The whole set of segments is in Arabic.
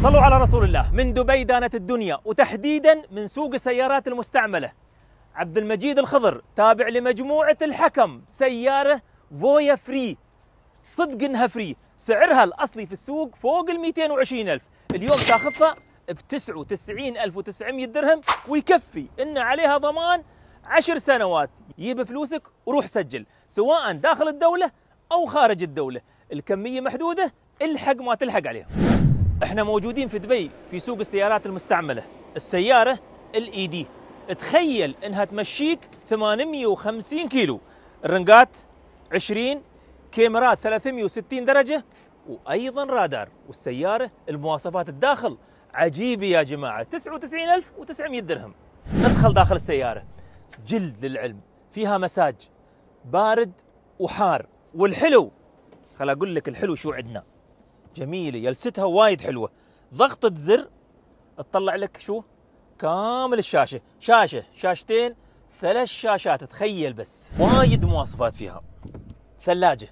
صلوا على رسول الله. من دبي دانت الدنيا، وتحديدا من سوق السيارات المستعملة. عبد المجيد الخضر تابع لمجموعة الحكم، سيارة فويا فري، صدق انها فري، سعرها الاصلي في السوق فوق ال 220,000، اليوم تاخذها ب 99,900 درهم، ويكفي ان عليها ضمان 10 سنوات. جيب فلوسك وروح سجل، سواء داخل الدولة او خارج الدولة، الكمية محدودة، الحق ما تلحق عليهم. احنا موجودين في دبي في سوق السيارات المستعملة. السيارة الاي دي، تخيل انها تمشيك 850 كيلو، الرنقات 20، كاميرات 360 درجة، وايضا رادار. والسيارة المواصفات الداخل عجيبة يا جماعة، 99,900 درهم. ندخل داخل السيارة، جلد للعلم، فيها مساج بارد وحار. والحلو، خل اقول لك الحلو شو عندنا، جميلة، جلستها وايد حلوة. ضغطة زر تطلع لك شو؟ كامل الشاشة، شاشتين، 3 شاشات، تخيل بس. وايد مواصفات فيها. ثلاجة،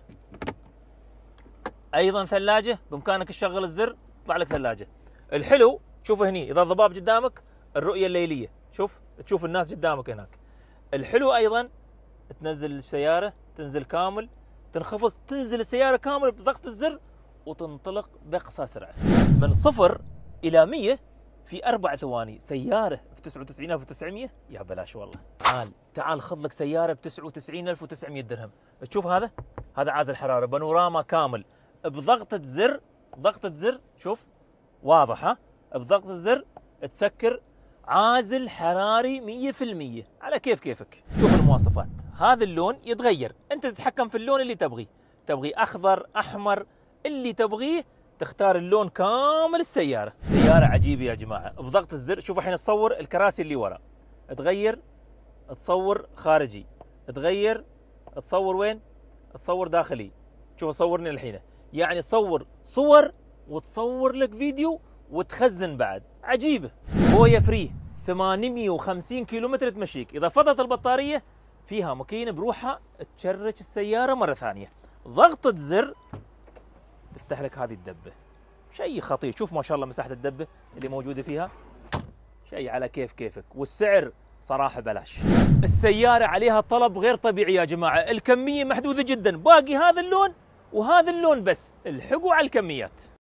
ايضا ثلاجة، بامكانك تشغل الزر يطلع لك ثلاجة. الحلو شوف هني، اذا الضباب قدامك الرؤية الليلية، شوف تشوف الناس قدامك هناك. الحلو ايضا تنزل السيارة، تنزل كامل، تنخفض، تنزل السيارة كامل بضغط الزر، وتنطلق باقصى سرعة من 0 إلى 100 في 4 ثواني. سيارة ب 99,900 يا بلاش والله. تعال خذ لك سيارة ب 99,900 درهم. تشوف هذا عازل حرارة، بانوراما كامل، بضغطة زر، ضغطة زر، شوف واضح ها، بضغطة الزر تسكر، عازل حراري 100%، على كيفك. شوف المواصفات، هذا اللون يتغير، انت تتحكم في اللون اللي تبغي اخضر، احمر، اللي تبغيه تختار اللون كامل. السيارة عجيبة يا جماعة، بضغط الزر. شوف الحين تصور الكراسي اللي ورا، تغير، تصور خارجي، تغير، تصور وين؟ تصور داخلي. شوف صورني الحين، يعني تصور صور وتصور لك فيديو وتخزن بعد. عجيبة. فويا فري، 850 كيلومتر تمشيك. إذا فضت البطارية فيها ماكينة بروحها تشرج السيارة مرة ثانية. ضغطة زر تفتح لك هذه الدبة، شيء خطير. شوف ما شاء الله مساحة الدبة اللي موجودة فيها، شيء على كيفك. والسعر صراحة بلاش. السيارة عليها طلب غير طبيعي يا جماعة، الكمية محدودة جدا، باقي هذا اللون وهذا اللون بس، الحقوا على الكميات.